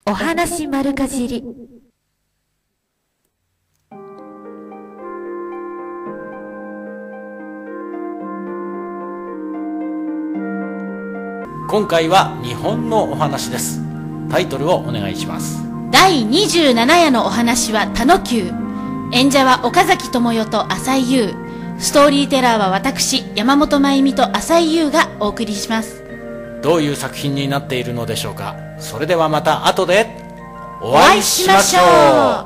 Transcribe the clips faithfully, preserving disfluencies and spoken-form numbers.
お話丸かじり。 今回は日本のお話です。タイトルをお願いします。 だいにじゅうなな夜のお話は田野久。演者は岡崎智代と浅井優。ストーリーテラーは私山本真由美と浅井優がお送りします。 どういう作品になっているのでしょうか。それではまた後でお会いしましょう。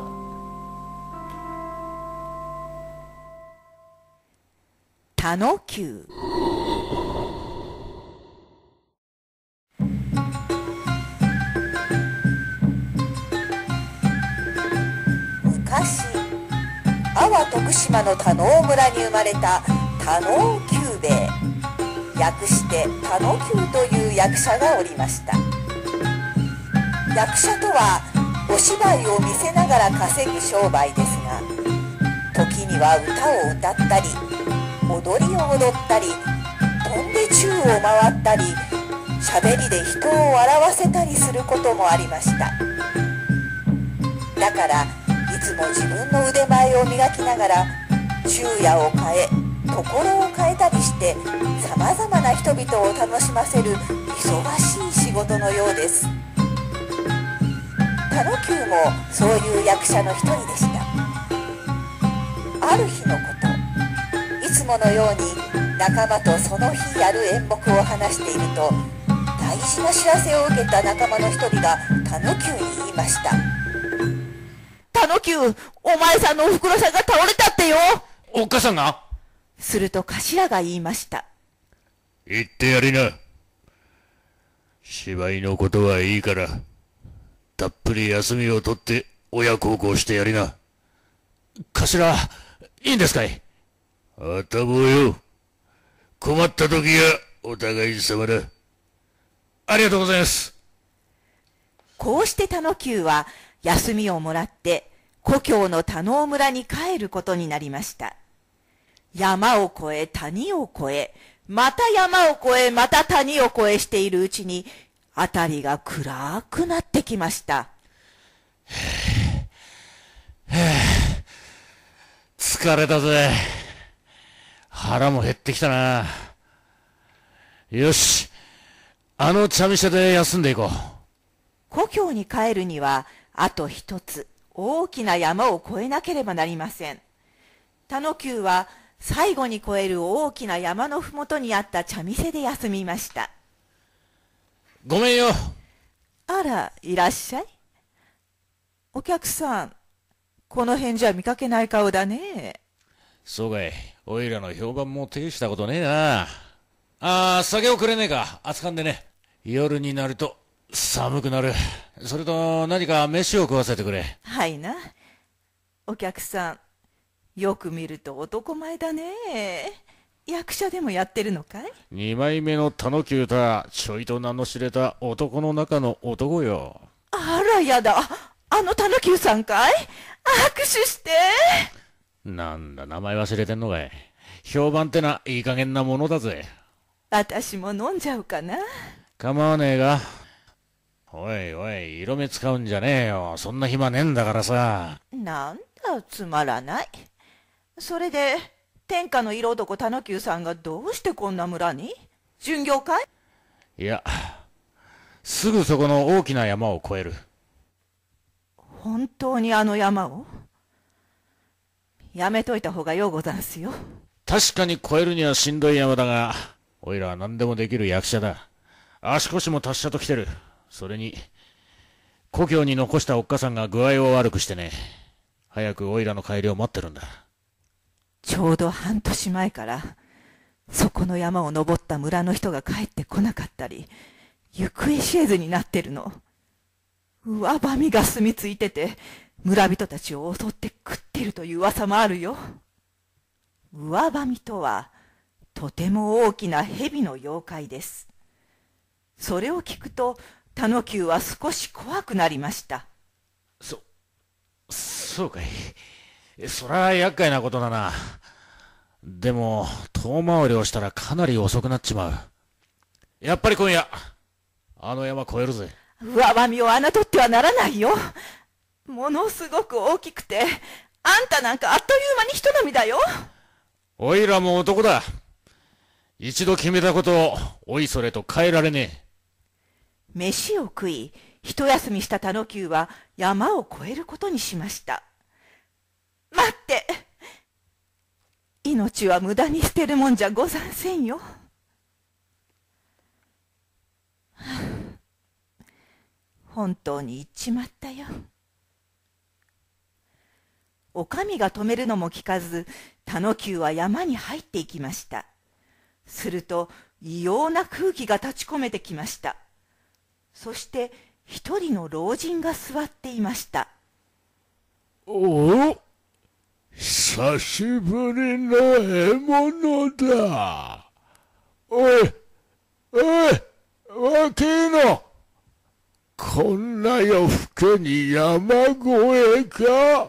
田野久。昔、阿波徳島の田能村に生まれた田能久兵衛、略して田野久という役者がおりました。役者とはお芝居を見せながら稼ぐ商売ですが、時には歌を歌ったり踊りを踊ったり飛んで宙を回ったりしゃべりで人を笑わせたりすることもありました。だからいつも自分の腕前を磨きながら昼夜を変えところを変えたりしてさまざまな人々を楽しませる忙しい仕事のようです。田野久もそういう役者の一人でした。ある日のこと、いつものように仲間とその日やる演目を話していると、大事な知らせを受けた仲間の一人が田野久に言いました。田野久、お前さんのおふくろさんが倒れたってよ。 おっかさんが？ すると頭が言いました。 言ってやりな。芝居のことはいいから、たっぷり休みを取って親孝行してやりな。 頭、いいんですかい？ あたぼうよ。困った時はお互い様だ。 ありがとうございます。 こうして田野久は休みをもらって故郷の田能村に帰ることになりました。山を越え谷を越え、また山を越えまた谷を越えしているうちに、辺りが暗くなってきました。 疲れたぜ。腹も減ってきたな。よし、あの茶店で休んでいこう。 故郷に帰るにはあと一つ大きな山を越えなければなりません。田野久は最後に越える大きな山のふもとにあった茶店で休みました。 ごめんよ。 あら、いらっしゃい。お客さん、この辺じゃ見かけない顔だね。 そうかい。おいらの評判も大したことねえな。あー、酒をくれねえか。熱燗でね。夜になると寒くなる。それと何か飯を食わせてくれ。 はいな。お客さん、よく見ると男前だね。役者でもやってるのかい？ 二枚目の田野久とはちょいと名の知れた男の中の男よ。 あらやだ。あの田野久さんかい？握手して。 なんだ、名前忘れてんのかい。評判ってないい加減なものだぜ。 私も飲んじゃうかな。 構わねえが。おいおい、色目使うんじゃねえよ。そんな暇ねえんだからさ。 なんだ、つまらない。それで、天下の色男田野久さんがどうしてこんな村に？巡業かい？ いや、すぐそこの大きな山を越える。 本当にあの山を？やめといた方がようござんすよ。 確かに越えるにはしんどい山だが、おいらは何でもできる役者だ。足腰も達者と来てる。それに、故郷に残したおっかさんが具合を悪くしてね。早くおいらの帰りを待ってるんだ。 ちょうど半年前から、そこの山を登った村の人が帰ってこなかったり、行方知れずになってるの。上ばみが住みついてて、村人たちを襲って食ってるという噂もあるよ。上ばみとは、とても大きな蛇の妖怪です。それを聞くと、田野久は少し怖くなりました。 そ、そうかい。そりゃ厄介なことだな。でも、遠回りをしたらかなり遅くなっちまう。やっぱり今夜、あの山越えるぜ。 上ばみを侮ってはならないよ。ものすごく大きくて、あんたなんかあっという間に人並みだよ。 おいらも男だ。一度決めたことをおいそれと変えられねえ。 飯を食い、一休みしたタノキューは山を越えることにしました。待って。命は無駄に捨てるもんじゃござんせんよ。本当に行っちまったよ。お上が止めるのも聞かず、タノキューは山に入っていきました。すると異様な空気が立ち込めてきました。そして一人の老人が座っていました。 おお、久しぶりの獲物だ。おい、おい、若いの。こんな夜更けに山越えか。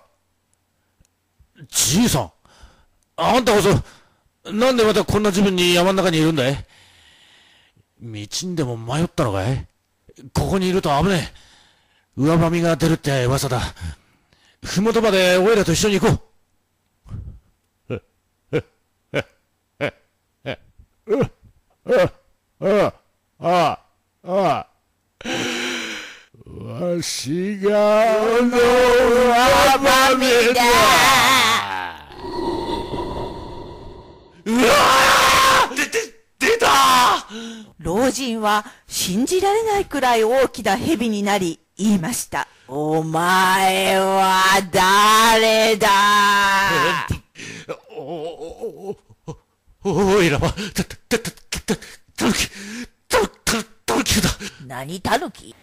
じいさん、あんたこそ、なんでまたこんな自分に山の中にいるんだい？道にでも迷ったのかい？ここにいると危ねえ。上ばみが出るって噂だ。ふもとまでおいらと一緒に行こう。 ああ、ああ。わしがあの上ばみだ。 うわー！で、で、出た！ 老人は信じられないくらい大きな蛇になり言いました。お前は誰だ？ お、お、お、お、おいらは、た、た、た、た、たぬき、た、た、たぬきだ。 何タヌキ？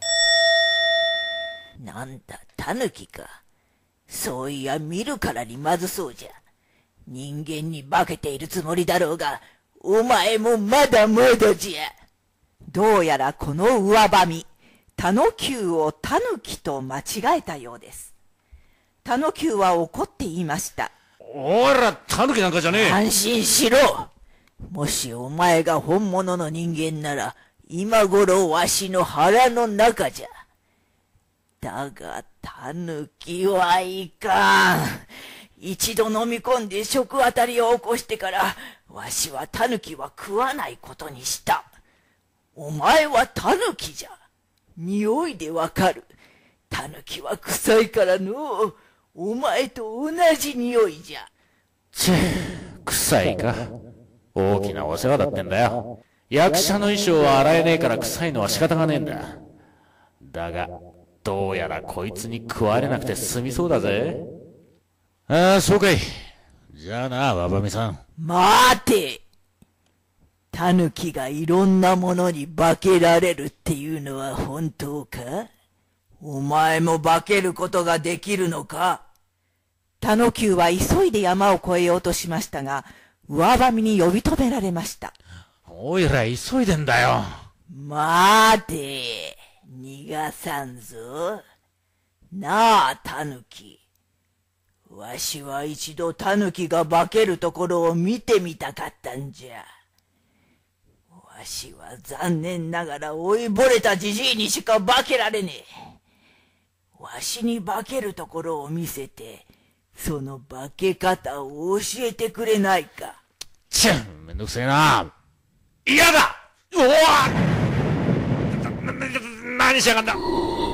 なんだ、タヌキか。そういや見るからにまずそうじゃ。人間に化けているつもりだろうが、お前もまだまだじゃ。 どうやらこの上ばみ、タノキューをタヌキと間違えたようです。タノキューは怒って言いました。 おら、タヌキなんかじゃねえ。 安心しろ。もしお前が本物の人間なら、今頃わしの腹の中じゃ。だが、タヌキはいかん。一度飲み込んで食あたりを起こしてから、わしはタヌキは食わないことにした。お前はタヌキじゃ。匂いでわかる。タヌキは臭いからの、お前と同じ匂いじゃ。 ちぇ、臭いか。大きなお世話だってんだよ。役者の衣装は洗えねえから臭いのは仕方がねえんだ。だが、どうやらこいつに食われなくて済みそうだぜ。ああ、そうかい。じゃあな、わばみさん。 待て！タヌキがいろんなものに化けられるっていうのは本当か？お前も化けることができるのか？ タノキューは急いで山を越えようとしましたが、上ばみに呼び止められました。 おいら急いでんだよ。 待て！逃がさんぞ。なあ、タヌキ。わしは一度タヌキが化けるところを見てみたかったんじゃ。わしは残念ながら老いぼれたじじいにしか化けられねえ。わしに化けるところを見せて、その化け方を教えてくれないか。 ちゃん、めんどくせえな。嫌だ！おわ！な、な、何しやがんだ！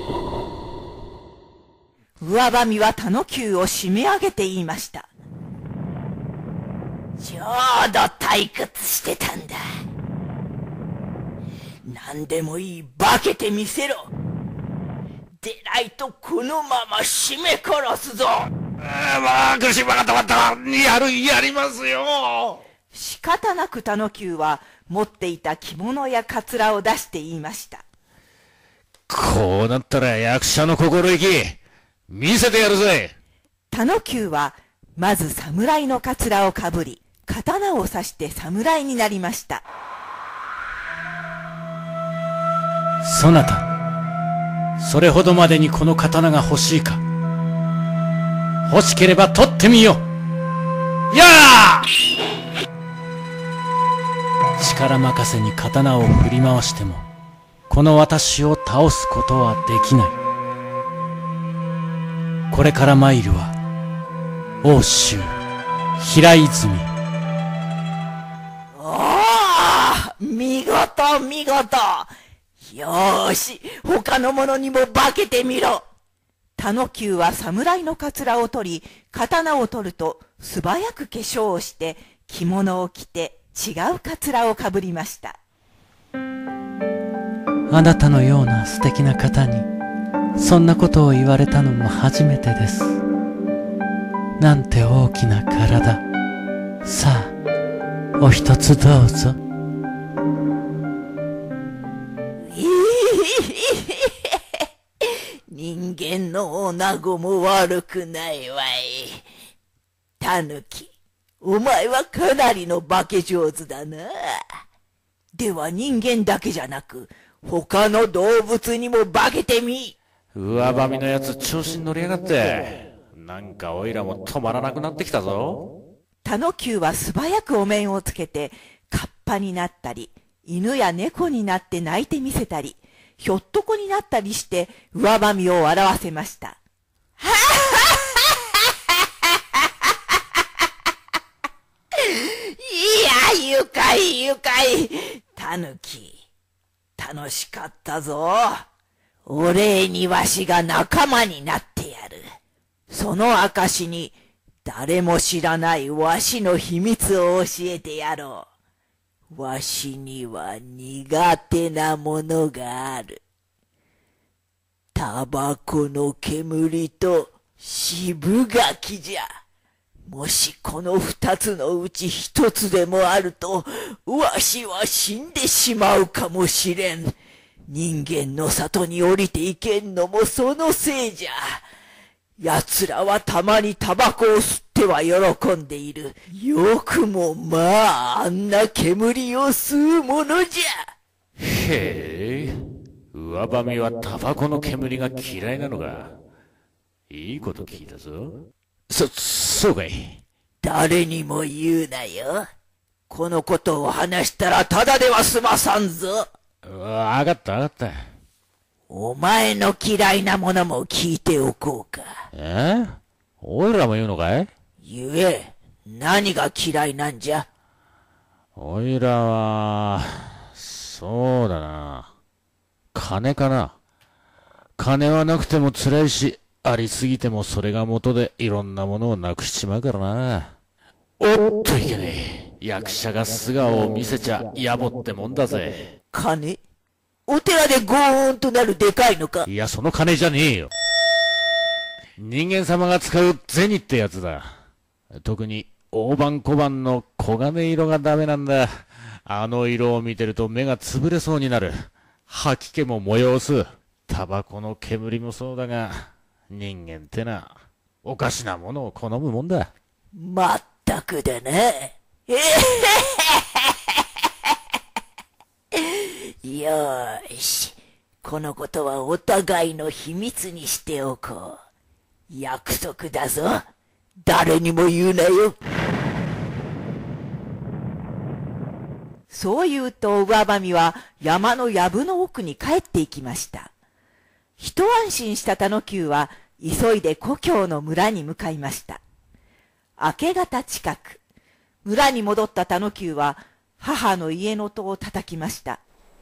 上ばみはタノキューを締め上げて言いました。 ちょうど退屈してたんだ。何でもいい、化けてみせろ。でないとこのまま締め殺すぞ。 ああ、まあ、苦しい。わかったわかった。やる、やりますよ。 仕方なくタノキューは持っていた着物やカツラを出して言いました。 こうなったら役者の心意気、見せてやるぜ。 タノキューはまず侍のカツラをかぶり、刀を刺して侍になりました。 そなた、それほどまでにこの刀が欲しいか。欲しければ取ってみよ。やあ！力任せに刀を振り回しても、 この私を倒すことはできない。これから参るは奥州平泉。 おー、見事見事。よーし、他の者にも化けてみろ。 田野久は侍のかつらを取り、刀を取ると素早く化粧をして着物を着て違うかつらをかぶりました。 あなたのような素敵な方にそんなことを言われたのも初めてです。なんて大きな体。さあ、お一つどうぞ。 人間の女子も悪くないわい。タヌキ、お前はかなりの化け上手だな。では人間だけじゃなく、他の動物にも化けてみ。 上ばみのやつ調子に乗りやがって。なんかおいらも止まらなくなってきたぞ。 田野久は素早くお面をつけて、カッパになったり、犬や猫になって泣いてみせたり、ひょっとこになったりして、上ばみを笑わせました。 いや、愉快愉快。タヌキ、楽しかったぞ。お礼にわしが仲間になってやる。その証に、誰も知らないわしの秘密を教えてやろう。わしには苦手なものがある。タバコの煙と渋柿じゃ。もしこの二つのうち一つでもあると、わしは死んでしまうかもしれん。人間の里に降りていけんのもそのせいじゃ。奴らはたまにタバコを吸っては喜んでいる。よくもまああんな煙を吸うものじゃ。 へえ、上ばみはタバコの煙が嫌いなのか。いいこと聞いたぞ。そ、そうかい。 誰にも言うなよ。このことを話したらただでは済まさんぞ。 わかったわかった。 お前の嫌いなものも聞いておこうか。 え？おいらも言うのかい？ 言え、何が嫌いなんじゃ？ おいらは、そうだな。金かな。金はなくても辛いし、ありすぎてもそれが元でいろんなものをなくしちまうからな。おっといけねえ。役者が素顔を見せちゃ野暮ってもんだぜ。 金？お寺でゴーンとなるでかいのか？ いや、その金じゃねえよ。人間様が使う銭ってやつだ。特に大判小判の黄金色がダメなんだ。あの色を見てると目が潰れそうになる。吐き気も催す。タバコの煙もそうだが、人間ってな、おかしなものを好むもんだ。 まったくだな。よーし。このことはお互いの秘密にしておこう。約束だぞ。誰にも言うなよ。 そう言うと上ばみは山の藪の奥に帰っていきました。一安心した田野久は急いで故郷の村に向かいました。明け方近く、村に戻った田野久は母の家の戸を叩きました。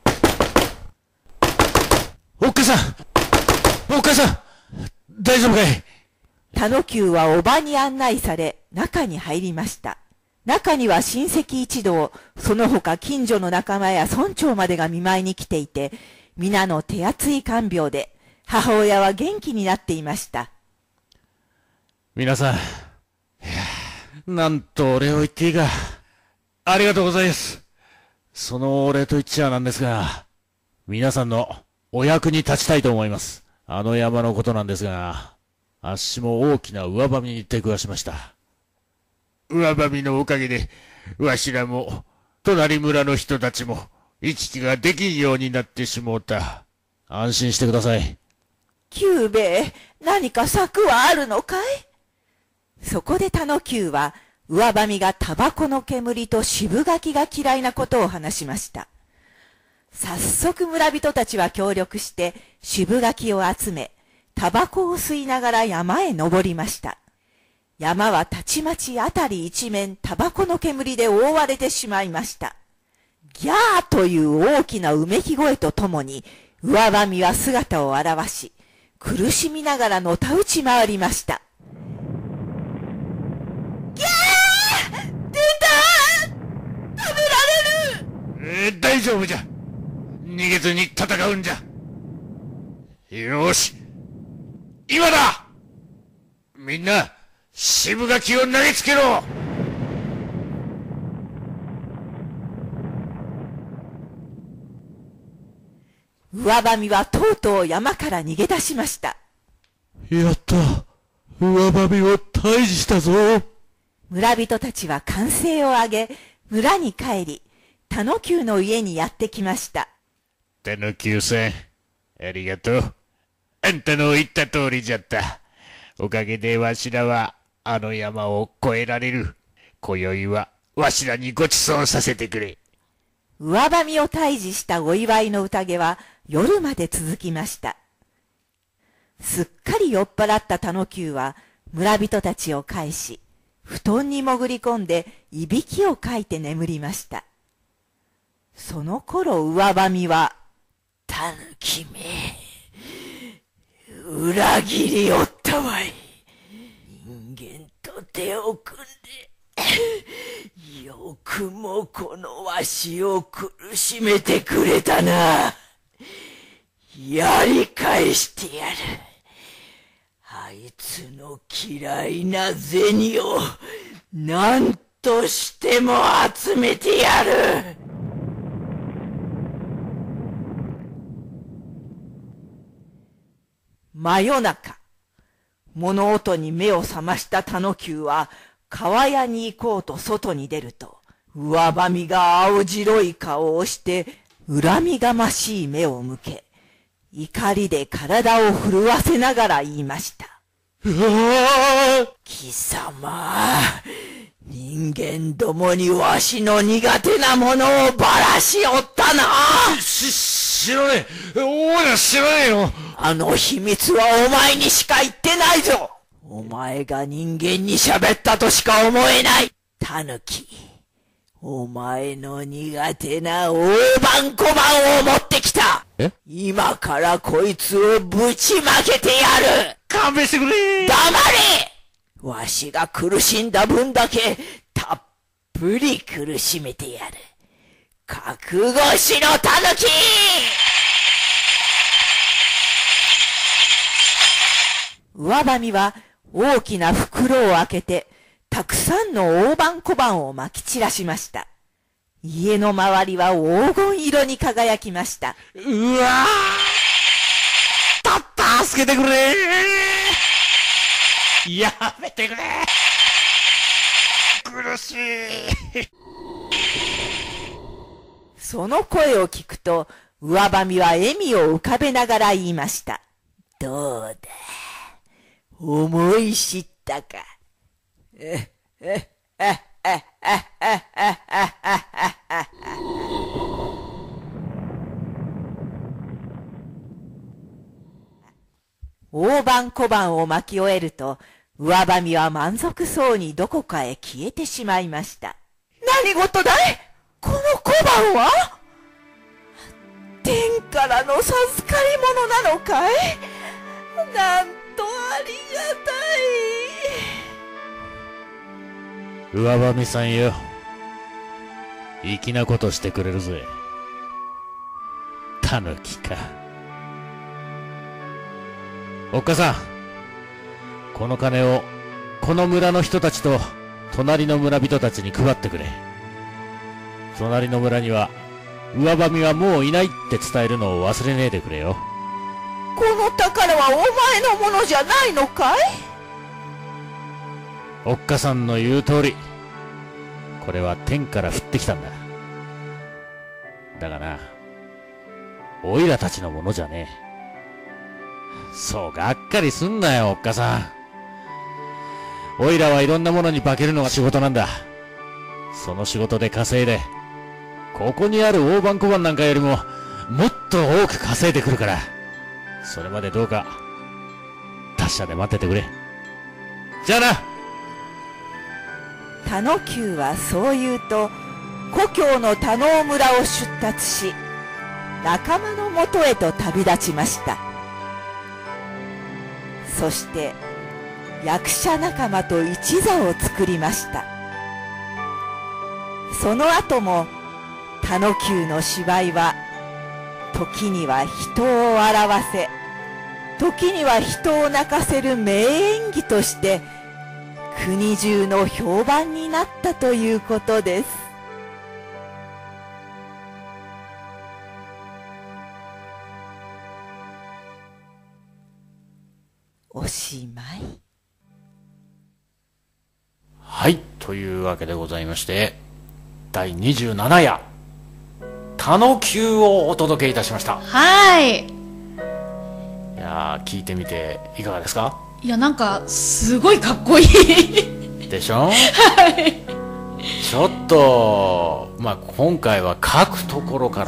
おっかさんおっかさん大丈夫かい？ 田野久はおばに案内され中に入りました。中には親戚一同、その他近所の仲間や村長までが見舞いに来ていて、皆の手厚い看病で、母親は元気になっていました。 皆さん、いや、なんとお礼を言っていいか。ありがとうございます。そのお礼と言っちゃなんですが、皆さんのお役に立ちたいと思います。あの山のことなんですが、あっしも大きな上ばみに出くわしました。上ばみのおかげで、わしらも、隣村の人たちも、行き来ができんようになってしもうた。安心してください。 久兵衛、何か策はあるのかい？そこで田野久は、上ばみがタバコの煙と渋柿が嫌いなことを話しました。 早速村人たちは協力して渋柿を集め、タバコを吸いながら山へ登りました。山はたちまちあたり一面タバコの煙で覆われてしまいました。ギャーという大きなうめき声とともに、上ばみは姿を現し、苦しみながらのたうち回りました。ギャー！出た！食べられる！ えー、大丈夫じゃ。逃げずに戦うんじゃ。よし、今だ！みんな、渋柿を投げつけろ！ 上ばみはとうとう山から逃げ出しました。 やった。上ばみを退治したぞ。 村人たちは歓声を上げ、村に帰り、田野久の家にやってきました。 田野久さん、ありがとう。あんたの言った通りじゃった。おかげでわしらはあの山を越えられる。今宵はわしらにごちそうさせてくれ。 上ばみを退治したお祝いの宴は夜まで続きました。すっかり酔っ払った田野久は村人たちを返し、布団に潜り込んでいびきをかいて眠りました。その頃上ばみは、 たぬきめ、裏切りおったわい。人間と手を組んで、よくもこのわしを苦しめてくれたな。やり返してやる。あいつの嫌いな銭を何としても集めてやる。 真夜中、物音に目を覚ました田野久は、川屋に行こうと外に出ると、上ばみが青白い顔をして、恨みがましい目を向け、怒りで体を震わせながら言いました。 うわ！貴様、人間どもにわしの苦手なものをばらしおったな。 し、知らねえ。お前ら知らねえよ。 あの秘密はお前にしか言ってないぞ。お前が人間に喋ったとしか思えない。タヌキ、お前の苦手な大判小判を持ってきた。 え？ 今からこいつをぶちまけてやる。 勘弁してくれ。 黙れ。わしが苦しんだ分だけたっぷり苦しめてやる。覚悟しろ、タヌキ。 上ばみは大きな袋を開けて、たくさんの大判小判をまき散らしました。家の周りは黄金色に輝きました。 うわー！たった助けてくれー！やめてくれー！苦しい！ その声を聞くと、上ばみは笑みを浮かべながら言いました。 どうだ、思い知ったか。え、え、え、え、え、え、え、え、 大判小判を巻き終えると、上ばみは満足そうにどこかへ消えてしまいました。何事だい？この小判は？天からの授かり物なのかい？なんとありがたい。 上ばみさんよ、粋なことしてくれるぜ。タヌキか。おっかさん、この金をこの村の人たちと隣の村人たちに配ってくれ。隣の村には上ばみはもういないって伝えるのを忘れねえでくれよ。 この宝はお前のものじゃないのかい？ おっかさんの言う通り、これは天から降ってきたんだ。だがな、おいらたちのものじゃねえ。そうがっかりすんなよ、おっかさん。おいらはいろんなものに化けるのが仕事なんだ。その仕事で稼いで、ここにある大判小判なんかよりももっと多く稼いでくるから、それまでどうか達者で待っててくれ。じゃあな。 田野久はそう言うと、故郷の田野村を出立し、仲間のもとへと旅立ちました。そして役者仲間と一座を作りました。その後も田野久の芝居は、時には人を笑わせ、時には人を泣かせる名演技として国中の評判になったということです。おしまい。 はい、というわけでございまして、だいにじゅうなな夜田野久をお届けいたしました。 はい。 いやー、聞いてみていかがですか？ いや、なんかすごいかっこいいでしょ？ はい。 ちょっとまあ今回は書くところから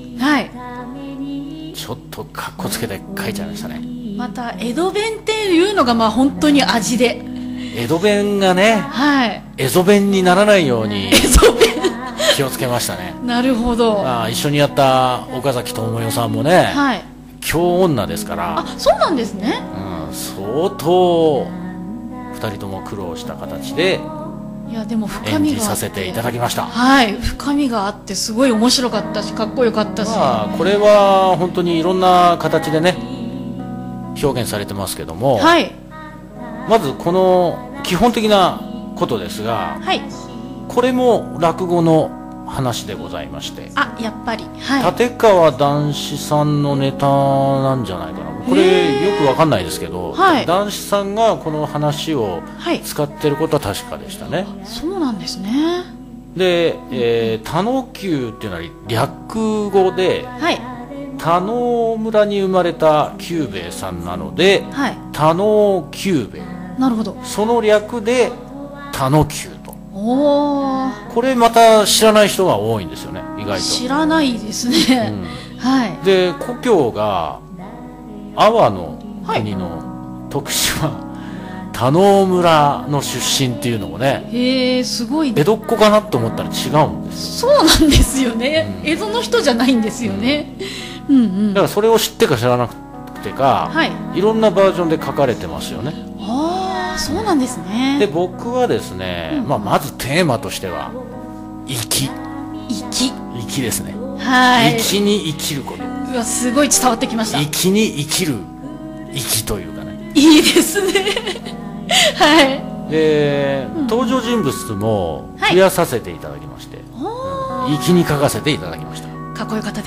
はいちょっとかっこつけて書いちゃいましたね。 また江戸弁っていうのがまあ本当に味で、 江戸弁がね、 はい、 江戸弁にならないように江戸弁気をつけましたね。 なるほど。 まあ、一緒にやった岡崎智代さんもね、 はい、 京女ですから、 あ、そうなんですね、 うん、相当ふたりとも苦労した形でいやでも深演みがあってじさせていただきました。 はい、深みがあってすごい面白かったし、かっこよかったし、 まあ、これは本当にいろんな形でね表現されてますけども、 はい、 まずこの基本的なことですが、 はい、 これも落語の話でございまして、 あ、やっぱり、はい、 立川談志さんのネタなんじゃないかな。これよくわかんないですけど、 はい、 談志さんがこの話をはい使ってることは確かでしたね。 そうなんですね。 で、えー、田野久っていうのは略語で、 はい、 田野村に生まれた久兵衛さんなので、 はい、 田野久兵衛、 なるほど、 その略で田野久と。 おー、 これまた知らない人が多いんですよね、意外と。 知らないですね、 うん、 はい、 で故郷が阿波の国の徳島、田野村の出身っていうのもね、 へえ、すごい。 江戸っ子かなと思ったら違うんですよ。 そうなんですよね、 うん、 江戸の人じゃないんですよね、うん、うんうん、 だからそれを知ってか知らなくてか、 はい、 いろんなバージョンで書かれてますよね。 ああ、そうなんですね。 で僕はですね、 うん、 まあ、まずテーマとしては粋粋粋ですね。 はい、 粋に生きること。 うわ、すごい伝わってきました。 粋に生きる粋というかね、 いいですねはい。 で、 うん、 登場人物も増やさせていただきまして、はい、粋に書かせていただきました。 かっこよかったです。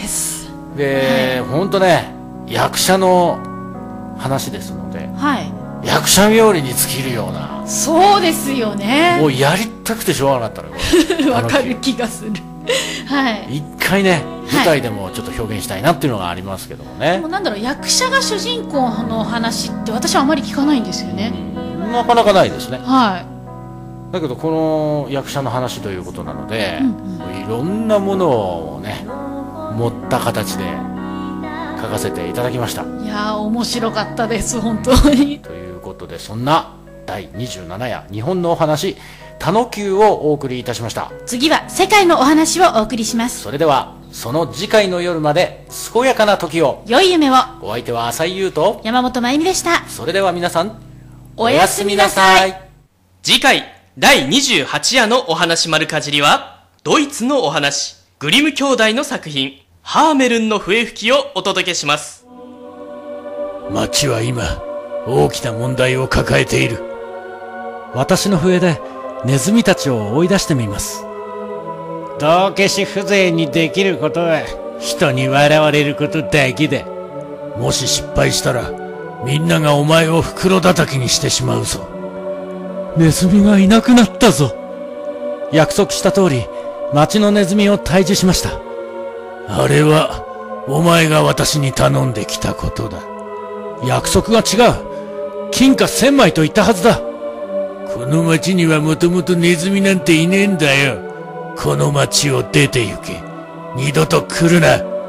で、はい、ほんとね、役者の話ですので、 はい、 役者冥利に尽きるような、 そうですよね、 もうやりたくてしょうがなかったのよわかる気がするはい、 一回ね舞台でもちょっと表現したいなっていうのがありますけどもね、 はい、もうなんだろう、役者が主人公の話って私はあまり聞かないんですよね、 うん、なかなかないですね、 はい、 だけどこの役者の話ということなので、うんうん、いろんなものをね持った形で書かせていただきました。 いやー、面白かったです本当に。 ということで、そんなだいにじゅうなな夜日本のお話田野久をお送りいたしました。 次は世界のお話をお送りします。 それではその次回の夜まで健やかな時を。 良い夢を。 お相手は浅井優と山本真由美でした。 それでは皆さんおやすみなさい。 次回だいにじゅうはち夜のお話丸かじりは、ドイツのお話グリム兄弟の作品ハーメルンの笛吹きをお届けします。 町は今大きな問題を抱えている。 私の笛でネズミたちを追い出してみます。 道化師風情にできることは人に笑われることだけだ。 もし失敗したらみんながお前を袋叩きにしてしまうぞ。 ネズミがいなくなったぞ。約束した通り町のネズミを退治しました。 あれはお前が私に頼んできたことだ。 約束が違う。金貨千枚と言ったはずだ。 この町にはもともとネズミなんていねえんだよ。この町を出て行け。二度と来るな。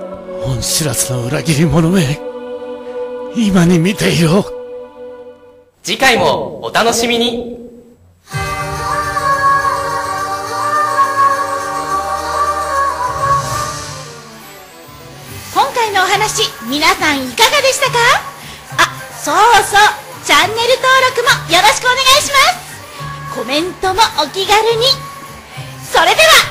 恩知らずの裏切り者め、今に見ていろ。 次回もお楽しみに。 今回のお話、皆さんいかがでしたか？あ、そうそう、チャンネル登録もよろしくお願いします。コメントもお気軽に。それでは